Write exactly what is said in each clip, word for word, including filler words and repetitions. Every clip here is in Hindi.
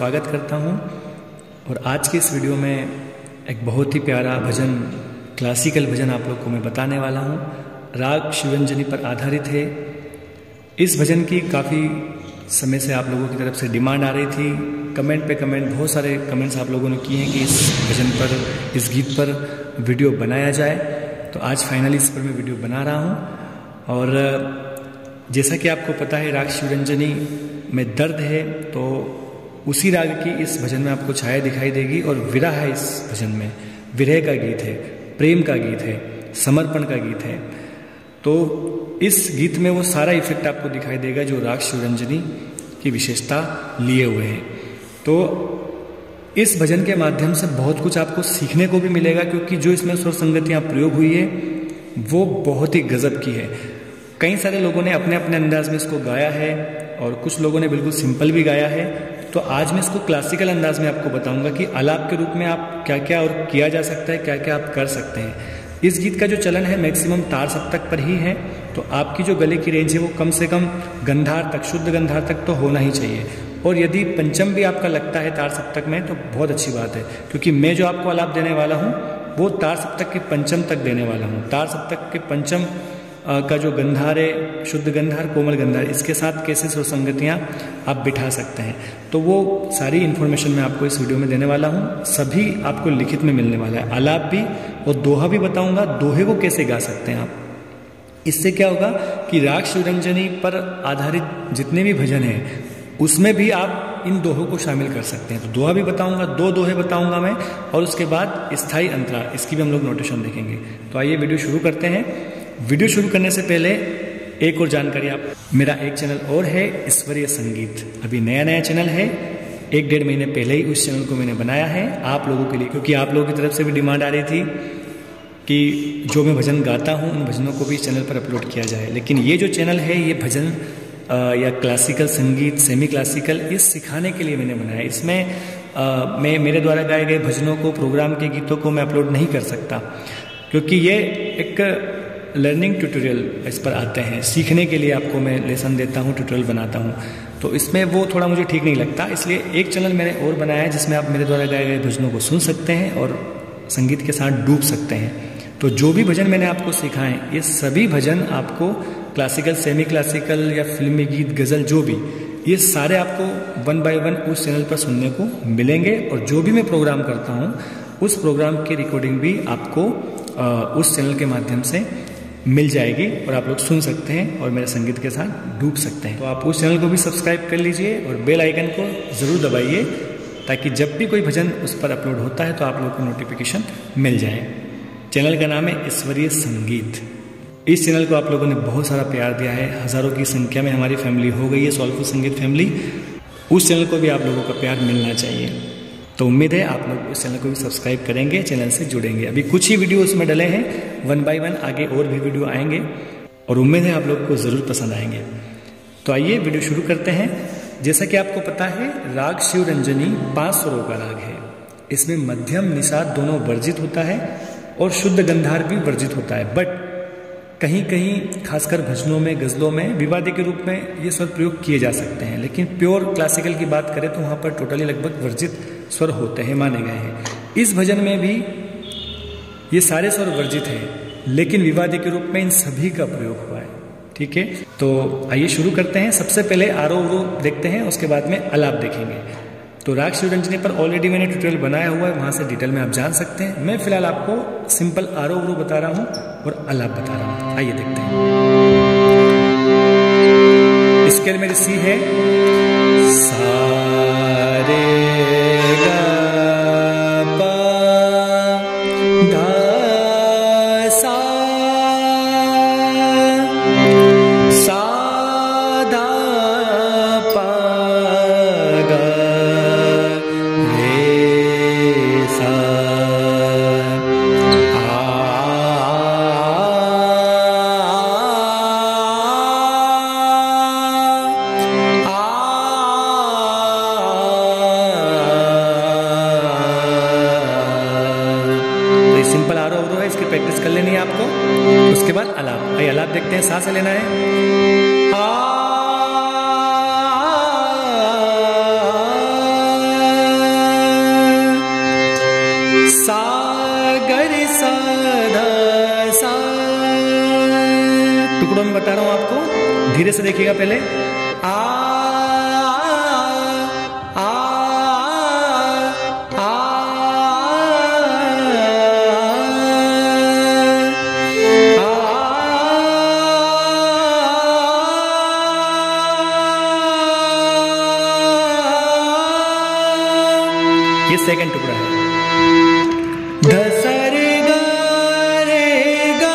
स्वागत करता हूं। और आज के इस वीडियो में एक बहुत ही प्यारा भजन, क्लासिकल भजन आप लोग को मैं बताने वाला हूं। राग शिवरंजनी पर आधारित है। इस भजन की काफ़ी समय से आप लोगों की तरफ से डिमांड आ रही थी। कमेंट पे कमेंट, बहुत सारे कमेंट्स आप लोगों ने किए हैं कि इस भजन पर, इस गीत पर वीडियो बनाया जाए। तो आज फाइनली इस पर मैं वीडियो बना रहा हूँ। और जैसा कि आपको पता है, राग शिवरंजनी में दर्द है, तो उसी राग की इस भजन में आपको छाया दिखाई देगी। और विरह है इस भजन में, विरह का गीत है, प्रेम का गीत है, समर्पण का गीत है। तो इस गीत में वो सारा इफेक्ट आपको दिखाई देगा जो राग शिवरंजनी की विशेषता लिए हुए हैं। तो इस भजन के माध्यम से बहुत कुछ आपको सीखने को भी मिलेगा, क्योंकि जो इसमें स्वर संगतियाँ प्रयोग हुई है वो बहुत ही गजब की है। कई सारे लोगों ने अपने अपने अंदाज में इसको गाया है और कुछ लोगों ने बिल्कुल सिंपल भी गाया है। तो आज मैं इसको क्लासिकल अंदाज में आपको बताऊंगा कि आलाप के रूप में आप क्या क्या और किया जा सकता है, क्या क्या आप कर सकते हैं। इस गीत का जो चलन है मैक्सिमम तार सप्तक पर ही है। तो आपकी जो गले की रेंज है वो कम से कम गंधार तक, शुद्ध गंधार तक तो होना ही चाहिए। और यदि पंचम भी आपका लगता है तार सप्तक में तो बहुत अच्छी बात है, क्योंकि मैं जो आपको आलाप देने वाला हूँ वो तार सप्तक के पंचम तक देने वाला हूँ। तार सप्तक के पंचम का जो गंधार है, शुद्ध गंधार, कोमल गंधार, इसके साथ कैसे स्वर संगतियाँ आप बिठा सकते हैं, तो वो सारी इन्फॉर्मेशन मैं आपको इस वीडियो में देने वाला हूँ। सभी आपको लिखित में मिलने वाला है, आलाप भी और दोहा भी बताऊंगा। दोहे को कैसे गा सकते हैं आप। इससे क्या होगा कि राग शिवरंजनी पर आधारित जितने भी भजन हैं उसमें भी आप इन दोहों को शामिल कर सकते हैं। तो दोहा भी बताऊंगा, दो दोहे बताऊंगा मैं, और उसके बाद स्थायी अंतरा, इसकी भी हम लोग नोटेशन देखेंगे। तो आइए वीडियो शुरू करते हैं। वीडियो शुरू करने से पहले एक और जानकारी, आप मेरा एक चैनल और है ईश्वरीय संगीत, अभी नया नया चैनल है। एक डेढ़ महीने पहले ही उस चैनल को मैंने बनाया है आप लोगों के लिए, क्योंकि आप लोगों की तरफ से भी डिमांड आ रही थी कि जो मैं भजन गाता हूँ उन भजनों को भी इस चैनल पर अपलोड किया जाए। लेकिन ये जो चैनल है ये भजन आ, या क्लासिकल संगीत, सेमी क्लासिकल, इस सिखाने के लिए मैंने बनाया। इसमें आ, मैं मेरे द्वारा गाए गए भजनों को, प्रोग्राम के गीतों को मैं अपलोड नहीं कर सकता, क्योंकि ये एक लर्निंग ट्यूटोरियल इस पर आते हैं। सीखने के लिए आपको मैं लेसन देता हूँ, ट्यूटोरियल बनाता हूँ, तो इसमें वो थोड़ा मुझे ठीक नहीं लगता। इसलिए एक चैनल मैंने और बनाया है जिसमें आप मेरे द्वारा गाए गए भजनों को सुन सकते हैं और संगीत के साथ डूब सकते हैं। तो जो भी भजन मैंने आपको सिखाए, ये सभी भजन आपको क्लासिकल, सेमी क्लासिकल या फिल्मी गीत, गज़ल, जो भी, ये सारे आपको वन बाय वन उस चैनल पर सुनने को मिलेंगे। और जो भी मैं प्रोग्राम करता हूँ उस प्रोग्राम की रिकॉर्डिंग भी आपको आ, उस चैनल के माध्यम से मिल जाएगी और आप लोग सुन सकते हैं और मेरे संगीत के साथ डूब सकते हैं। तो आप उस चैनल को भी सब्सक्राइब कर लीजिए और बेल आइकन को ज़रूर दबाइए, ताकि जब भी कोई भजन उस पर अपलोड होता है तो आप लोग को नोटिफिकेशन मिल जाए। चैनल का नाम है ईश्वरीय संगीत। इस चैनल को आप लोगों ने बहुत सारा प्यार दिया है, हज़ारों की संख्या में हमारी फैमिली हो गई है, सोलफुल संगीत फैमिली। उस चैनल को भी आप लोगों का प्यार मिलना चाहिए। तो उम्मीद है आप लोग उस चैनल को भी सब्सक्राइब करेंगे, चैनल से जुड़ेंगे। अभी कुछ ही वीडियो उसमें डले हैं, वन बाय वन आगे और भी वीडियो आएंगे और उम्मीद है आप लोग को ज़रूर पसंद आएंगे। तो आइए वीडियो शुरू करते हैं। जैसा कि आपको पता है, राग शिवरंजनी पाँच स्वरों का राग है। इसमें मध्यम, निषाद दोनों वर्जित होता है और शुद्ध गंधार भी वर्जित होता है। बट कहीं कहीं खासकर भजनों में, गज़लों में विवादी के रूप में ये स्वर प्रयोग किए जा सकते हैं। लेकिन प्योर क्लासिकल की बात करें तो वहाँ पर टोटली लगभग वर्जित स्वर होते हैं, माने गए हैं। इस भजन में भी ये सारे स्वर वर्जित हैं, लेकिन विवादी के रूप में इन सभी का प्रयोग हुआ है। ठीक है, तो आइए शुरू करते हैं। सबसे पहले आरोह अवरोह देखते हैं, उसके बाद में आलाप देखेंगे। तो राग शिवरंजनी पर ऑलरेडी मैंने ट्यूटोरियल बनाया हुआ है, वहाँ से डिटेल में आप जान सकते हैं। मैं फिलहाल आपको सिंपल आरोह अवरोह बता रहा हूँ और आलाप बता रहा हूँ। आइए देखते हैं। स्केल मेरी सी है, सा रे गा पा धा सा, सा धा पा गा रे सा, आ सिंपल आरोह अवरोह है, इसकी प्रैक्टिस कर लेनी है आपको। उसके बाद आलाप। आइए आलाप देखते हैं। सांस लेना है, आ टुकड़ों में बता रहा हूं आपको, धीरे से देखिएगा पहले। आ आ आ ये सेकंड टुकड़ा है। ध सा रे गा रे गा,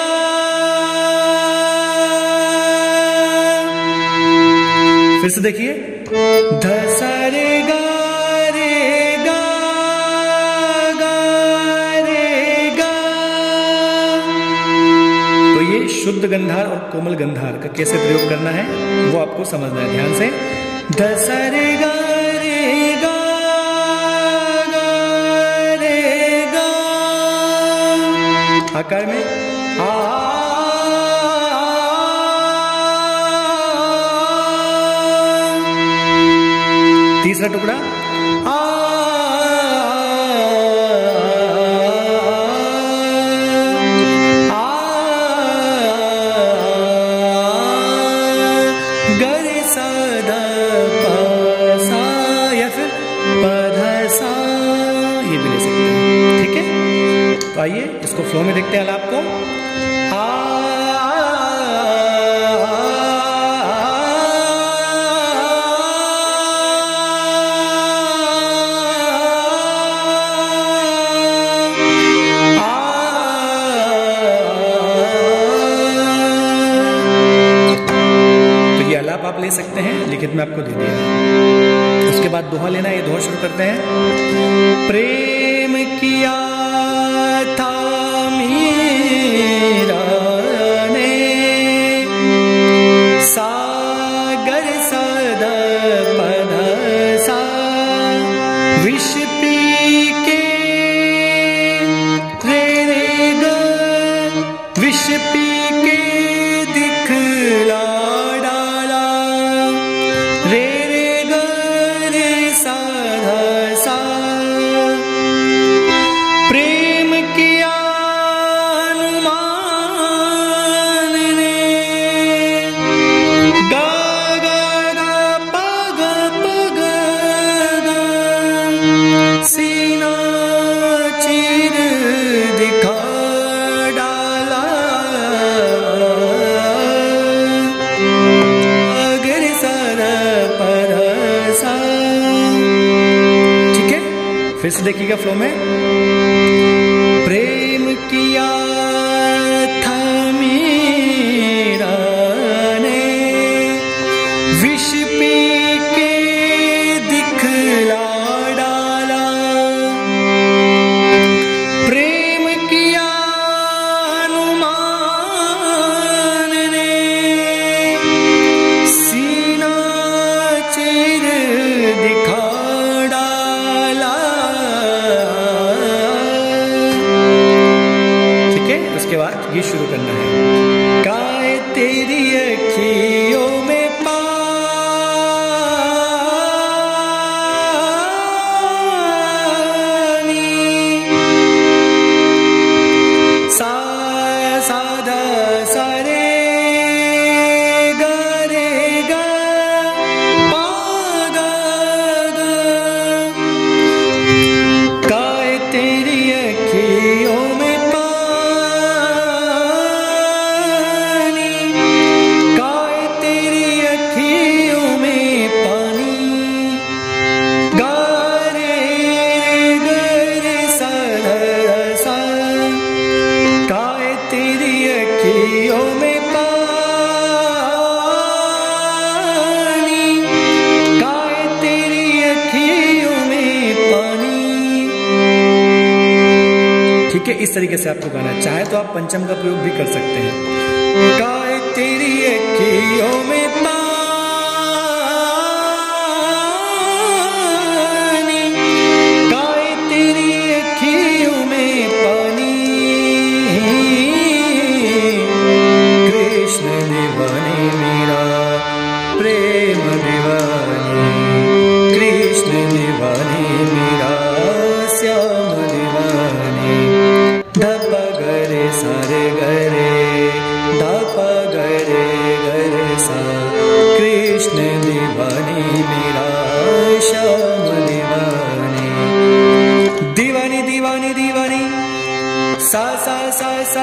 फिर से देखिए, ध सा रे गा रे गा गा रे गा। तो ये शुद्ध गंधार और कोमल गंधार का कैसे प्रयोग करना है वो आपको समझना है ध्यान से। ध सा रे गा रे गा आकार में, आ तीसरा टुकड़ा, आ गरे सा ध प सा, या फिर प ध सा, ये भी ले सकते हैं। ठीक है, तो आइए इसको फ्लो में देखते हैं आलाप को। आ, तो ये आलाप आप ले सकते हैं, लिखित में आपको दे दिया है। उसके बाद दोहा लेना, ये दोहा शुरू करते हैं। प्रेम किया था मीरा ने, सागर सा ध प ध सा, विष पी के रे रे ग, विष पी के दिखला डाला, रे रे ग रे सा ध सा। प्रेम किया अनुमान ने, गा गा गा प ग प ग ग, सीना चीर दिखा डाला, अगर सा ध प ध सा। ठीक है, फिर से देखिएगा फ्लो में। प्रेम किया था मीरा ने, विष पी के दिखला डाला, प्रेम किया अनुमान ने, सीना चीर दिखा डाला। उसके बाद ये शुरू करना है। काय तेरी अखियों में पानी, सा सा ध सा रे ग रे ग पा ग ग। काय तेरी अखियों में ठीक है, इस तरीके से आपको गाना, चाहे तो आप पंचम का प्रयोग भी कर सकते हैं। काय तेरी अखियों में पानी, काय तेरी अखियों में पानी, कृष्ण दीवानी मेरा प्रेम दीवानी, कृष्ण दीवानी मेरा श्याम दीवानी। धप गरे सारे गरे, धप गरे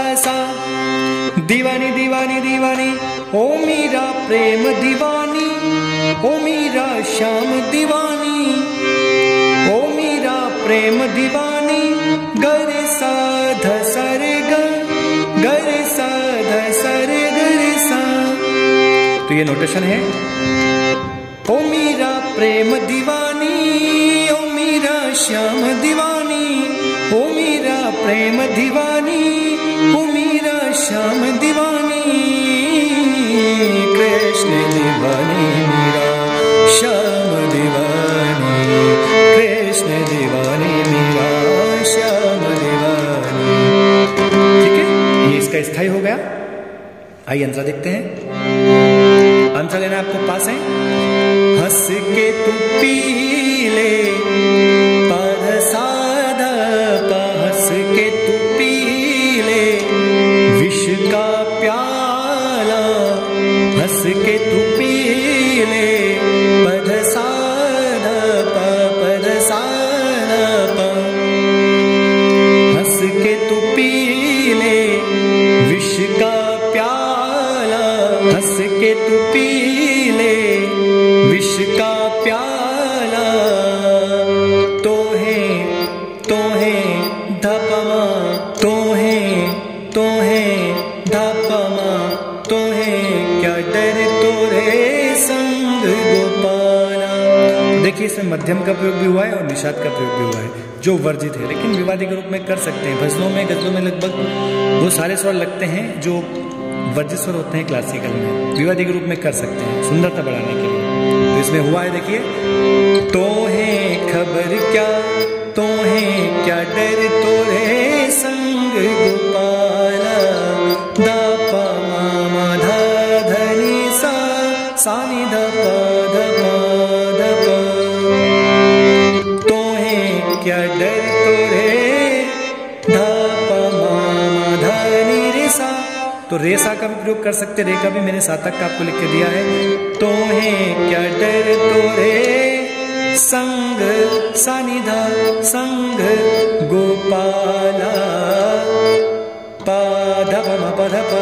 सा। दीवानी दीवानी दीवानी ओ मीरा प्रेम दीवानी, ओ मीरा श्याम दीवानी, ओ मीरा प्रेम दीवानी। गर सा ध सा रे ग, गर सा ध सा रे ग रे सा। तो ये नोटेशन है। ओ मीरा प्रेम दीवानी, ओ मीरा श्याम दीवानी, ओ मीरा प्रेम दीवानी, ओ मीरा श्याम दीवानी। कृष्ण दीवानी मीरा श्याम दीवानी, कृष्ण दीवानी मीरा श्याम दीवानी। ठीक है, ये इसका स्थाई हो गया। आइए अंतरा देखते हैं। अंतरा लेना आपको पास है। हंस के तू पी ले पध साधा पा, हंस के तू पी ले विष का प्याला, हंस के तू पी ले पध साधा पा, पध साधा पा। हंस के तू पी ले विष का प्याला, हंस के तू पी ले विष का प्याला। तो है तो है धपमा, तो है तो है धपमा, तो है क्या डर तोरे संग गोपाला। देखिए इसमें मध्यम का प्रयोग भी हुआ है और निषाद का प्रयोग भी हुआ है, जो वर्जित है, लेकिन विवादी के रूप में कर सकते हैं। भजनों में गजलों में लगभग वो सारे स्वर लगते हैं जो वर्जित स्वर होते हैं क्लासिकल में, विवादी के रूप में कर सकते हैं सुंदरता बढ़ाने के लिए। तो इसमें हुआ है, देखिए। तो है खबर क्या, तो है क्या डर तोरे संग गोपाला। दा पा मा धा धा नि सा, सा नि धा पा धा पा धा पा। तो है क्या डर तोरे धा पा मा धा नि रे सा। तो रे सा का भी प्रयोग कर सकते, रे का भी मैंने सा तक का आपको लिख के दिया है। तो है क्या डर तोरे संग सानिधा संग गोपाला। पाधा पम पध प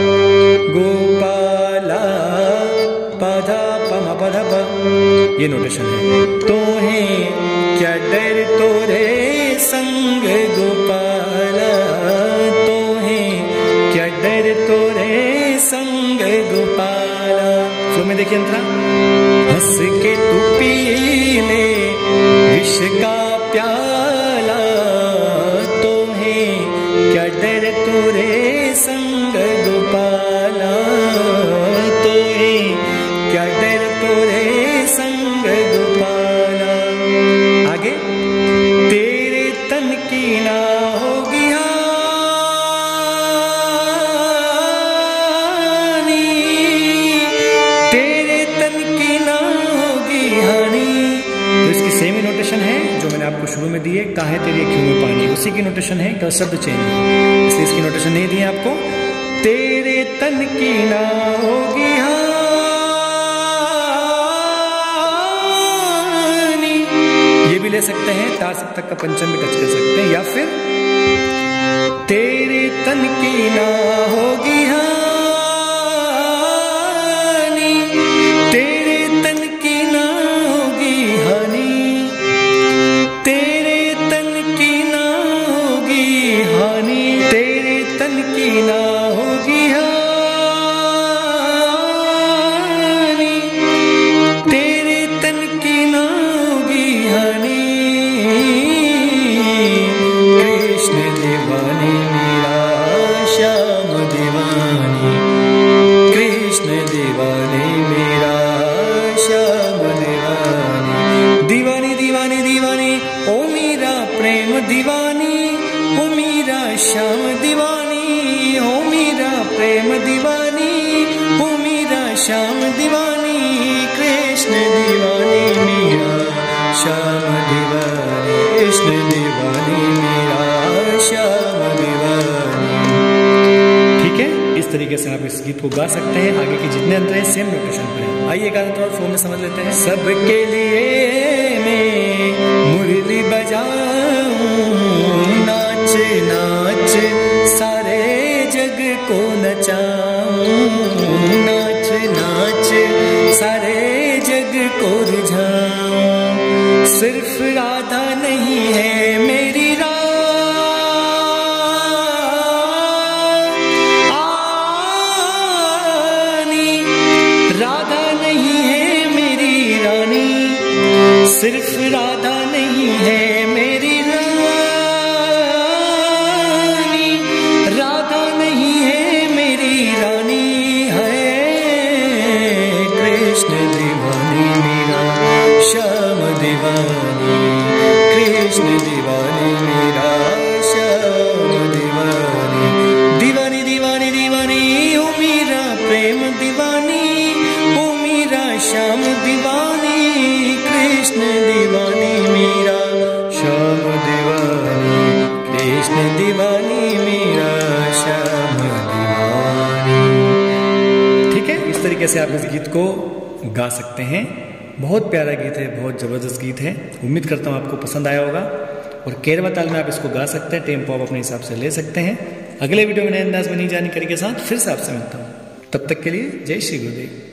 गोपाला, पाधा पम पध प, ये नोटेशन है। तो है क्या डर तोरे संग गोपाला, तो है क्या डर तोरे संग गोपाला। सो में देखिए अंतरा। हंस के तू पी ले विष का प्याला, तो है क्या डर तोरे संग गोपाला, तो है क्या डर तोरे संग गोपाला। आगे। तेरे तन की ना होगी है जो मैंने आपको शुरू में दिए, काहे तेरी अखियों में पानी, उसी की नोटेशन है, केवल शब्द चेंज है, इसलिए इसकी नोटेशन नहीं दी है आपको। तेरे तन की ना होगी हानि, ये भी ले सकते हैं, तार सप्तक का पंचम भी टच कर सकते हैं, या फिर तेरे तन की ना होगी हानि, तेरे तन की ना होगी हानि, तेरे तन की ना होगी हानि, तेरे तन की ना होगी हानि, तेरे तन की ना होगी हानि। कृष्ण दीवानी मेरा श्याम दीवानी, कृष्ण दीवानी मेरा श्याम दीवानी, दीवानी दीवानी दीवानी ओ मेरा प्रेम दीवानी, ओ मेरा श्याम दीवानी, ओ मेरा प्रेम दीवानी, ओ मेरा श्याम दीवानी। कृष्ण दीवानी मेरा श्याम दीवानी, कृष्ण दीवानी मेरा श्याम दीवानी। ठीक है, इस तरीके से आप इस गीत को गा सकते हैं। आगे के जितने अंतर हैं सेम नोटेशन पर है। आइए एक आधा और फोन में समझ लेते हैं। सबके लिए मैं बजाऊं नाच नाच सारे जग को नचाऊं, नाच नाच सारे जग को रिझाऊं। सिर्फ राधा नहीं है मेरी रानी, राधा नहीं है मेरी रानी, सिर्फ राधा नहीं है मेरी रानी, राधा नहीं है मेरी रानी है। कृष्ण दीवानी मेरा श्याम दीवानी, कृष्ण दीवानी मेरा श्याम दीवानी, दीवानी दीवानी दीवानी ओ मेरा प्रेम दीवानी, ओ मेरा श्याम दीवानी, कृष्ण दीवानी मेरा श्याम दीवानी, कृष्ण दीवानी मेरा श्याम दीवानी। ठीक है, इस तरीके से आप इस गीत को गा सकते हैं। बहुत प्यारा गीत है, बहुत ज़बरदस्त गीत है। उम्मीद करता हूँ आपको पसंद आया होगा। और केरवा ताल में आप इसको गा सकते हैं, टेम्पो आप अपने हिसाब से ले सकते हैं। अगले वीडियो में नए अंदाज में नई जानकारी के साथ फिर से आपसे मिलता हूँ। तब तक के लिए जय श्री गुरुदेव।